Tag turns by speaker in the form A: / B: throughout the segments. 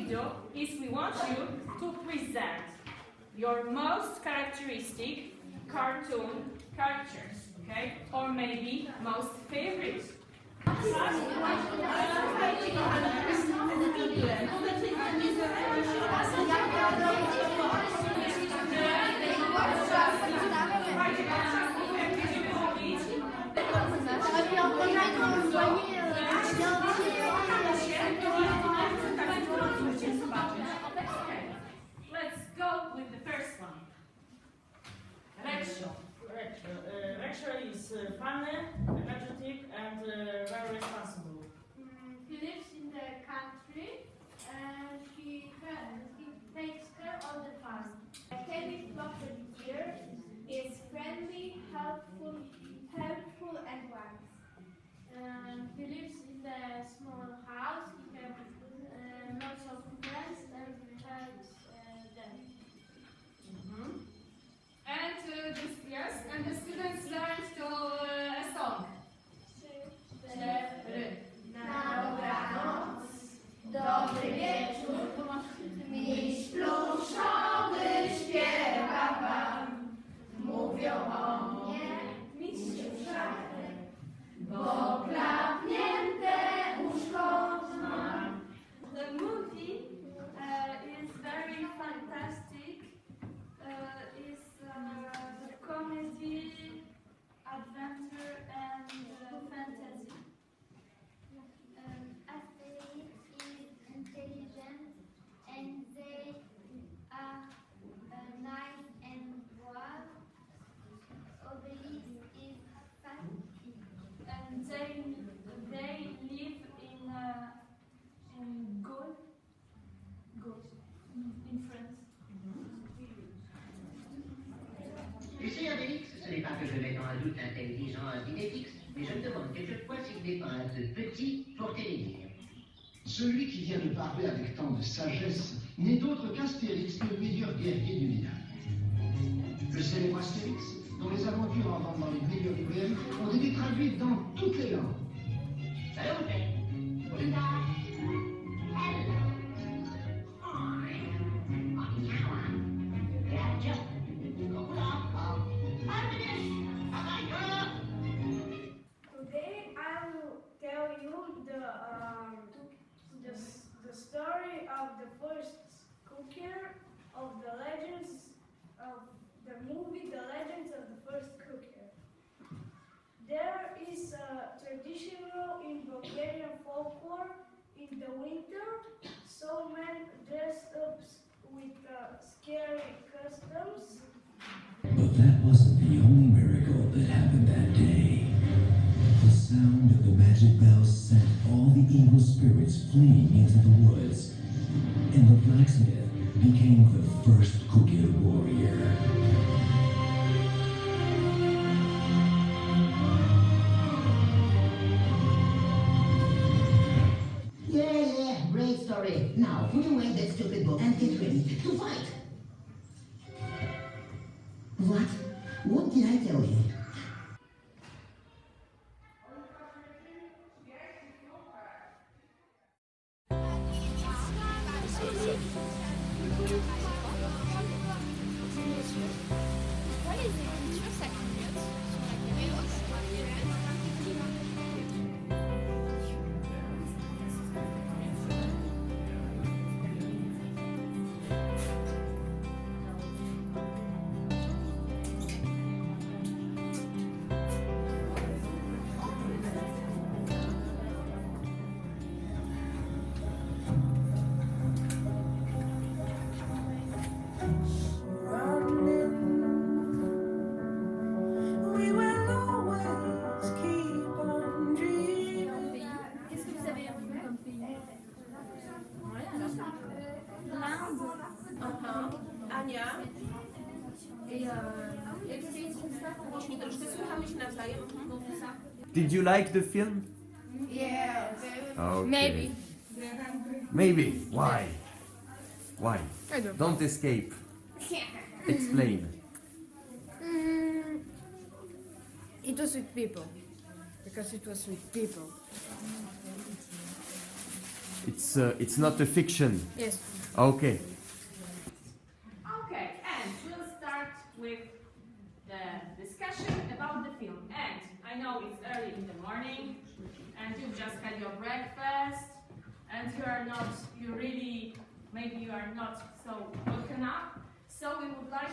A: do is we want you to present your most characteristic cartoon characters, okay? Or maybe most favorite. Let's go with the first one. Rachel.
B: Rachel is funny, energetic, and very responsible.
C: He lives in the country and he takes care of the farm. Kevin here is friendly, helpful and wise. He lives in a small house. He has lots of friends and helps them.
A: And the students learned to a song.
C: Dobranoc, dobry wieczór, miś pluszowy śpiewa wam. Mówią o mnie mistrzu szafy, bo klapnięte uszko mam.
A: The movie is very fantastic. It's comedy, adventure, and fantasy.
C: Asterix is intelligent and they are nice and wild. Obelix is fast
A: And they live in Gaul, in France.
D: Tu sais, Obélix, ce n'est pas que je mette en doute l'intelligence d'Idéfix, mais je me demande quelquefois s'il n'est pas un peu petit pour télévire.
E: Celui qui vient de parler avec tant de sagesse n'est d'autre qu'Astérix, le meilleur guerrier du village. Le célèbre Astérix, dont les aventures en vendant les meilleures librairies ont été traduites dans toutes les langues.
D: Salut, Guten Tag. Hello.
C: Today I will tell you the story of the first cooker of the legends of the movie The Legends of the First Cooker. There is a traditional in Bulgarian folklore in the winter, so men dress up with scary customs.
F: But that wasn't the only miracle that happened that day. The sound of the magic bells sent all the evil spirits fleeing into the woods, and the blacksmith became the first cookie warrior.
D: Yeah, great story. Now, put away that stupid book and get ready to fight. What? What did I tell you?
G: Did you like the film?
C: Yeah.
G: Okay.
C: Maybe.
G: Maybe. Why? Why?
C: I don't
G: Don't escape. Explain.
C: It was with people. Because it was with people.
G: It's not a fiction.
H: Yes.
G: Okay.
A: Okay, and we'll start with the discussion about the film. And I know it's early in the morning, and you've just had your breakfast, and maybe you are not so woken up. So we would like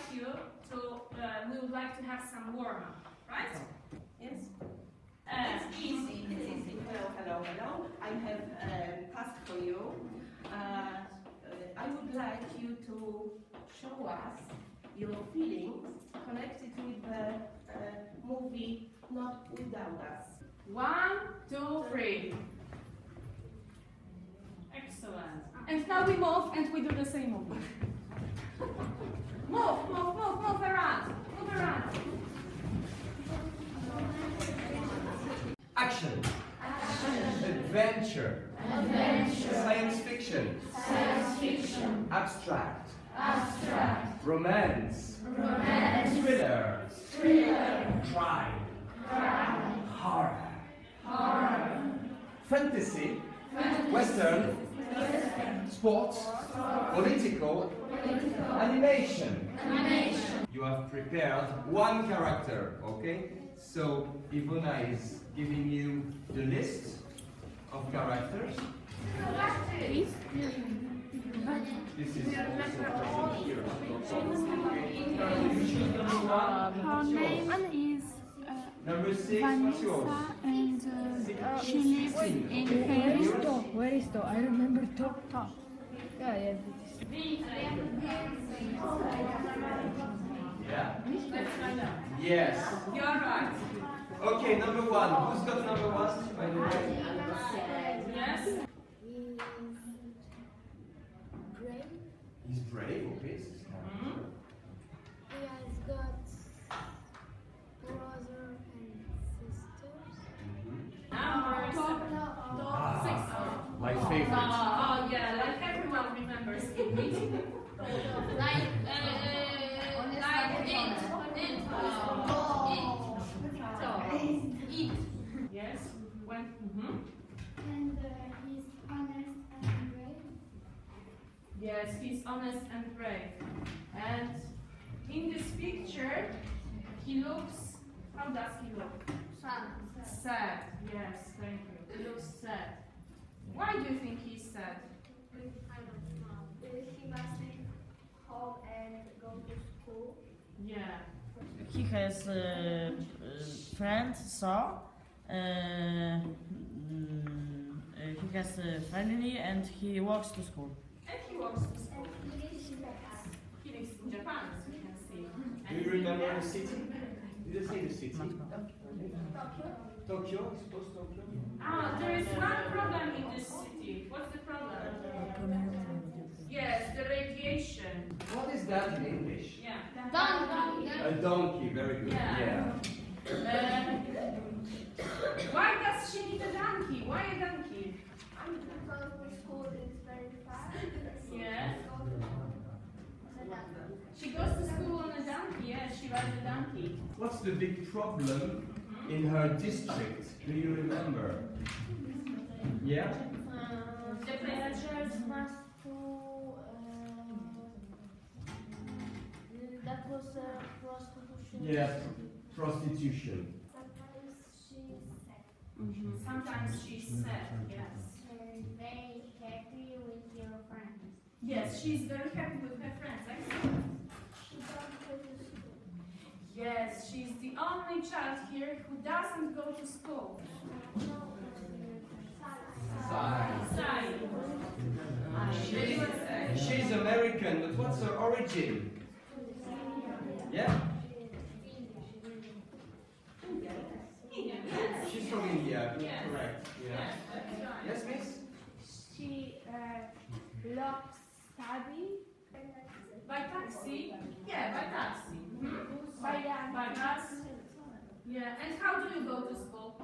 A: to have some warm up, right?
I: Yes.
A: It's easy.
I: It's easy. Hello. I have a task for you. I would like you to show us your feelings connected with the movie Not Without Us.
A: 1, 2, 3. Excellent. And now we move and we do the same movement. Move around.
G: Action. Adventure. Science fiction. Abstract. Romance. Thriller. Crime. Horror. Fantasy. Western. Sports. Political. Animation. You have prepared one character, okay? So Ivona is giving you the list of characters. This is also present here.
H: Her name is
G: Number 6, what's yours?
H: Vanessa, and she lives in Paris.
J: Where is to? I remember top. Yeah.
G: Yeah?
A: Let's find out.
G: Yes.
A: You're right.
G: Okay, number 1. Who's got number 1, by the way?
A: Yes?
G: He's brave, okay.
C: He has got brother and sisters.
A: Number 7.
G: My favorite.
A: Oh yeah, like everyone remembers it. Eat. Yes. When?
C: And he's honest and brave.
A: Yes, he's honest and brave. And in this picture, he looks. How does he look? Sad. Yes, thank you. He looks sad. Why do you think he's sad?
C: I don't know. He must leave home and go to school.
A: Yeah.
B: He has a friend, so he has a family and he walks to school.
A: And he walks to school.
C: And he lives in Japan.
A: He lives in Japan, as you can see.
G: Do you remember the city? Did you say the city?
C: Tokyo.
G: Tokyo, I suppose Tokyo?
A: Ah, there is one problem in this city. What's the problem? Yes, the radiation.
G: What is that in English?
A: Yeah.
G: A donkey, very good.
A: Yeah. Why does she need a donkey? Why a donkey?
C: Because the school is very far.
A: Yeah. She goes to school on a donkey. Yeah, she rides a donkey.
G: What's the big problem in her district? Do you remember? Yeah?
A: The villagers
C: must that was prostitution.
G: Yeah, prostitution.
C: Sometimes she's sad.
A: Sometimes she's sad. Yes.
C: Very happy with your friends.
A: Yes, she's very happy with her friends. Excellent.
C: She don't go to school.
A: Yes, she's the only child here who doesn't go to school. Sai.
G: She's American, but what's her origin? Yeah? She's from India,
A: Yes.
G: correct. Yeah. Yes, miss?
C: She loves study.
A: By taxi? Yeah, by taxi.
C: By
A: bus? Yeah, and how do you go to school?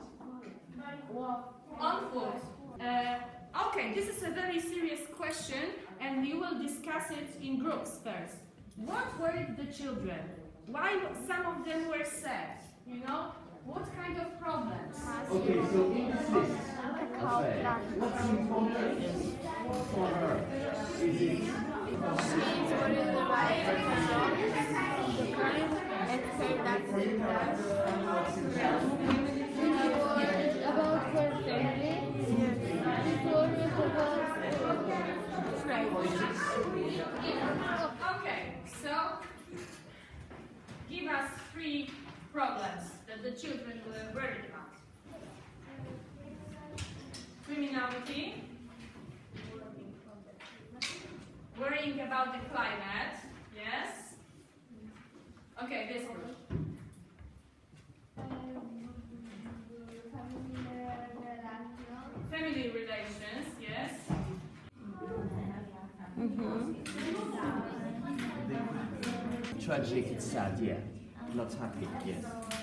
A: On foot. Okay, this is a very serious question, and we will discuss it in groups first. What were the children? Why some of them were sad? You know, What kind of problems?
G: Okay, so in this list of facts, what's important for her? Is it
C: She's worried about the crime and say that
G: for you to understand what's important?
C: she's worried about her family. She's worried about trade.
A: Okay, so give us 3 problems that the children were worried about. Criminality, worrying about the climate, yes? Okay, this one. Family relations, yes?
G: Tragic, sad, yeah. Not happy, yes.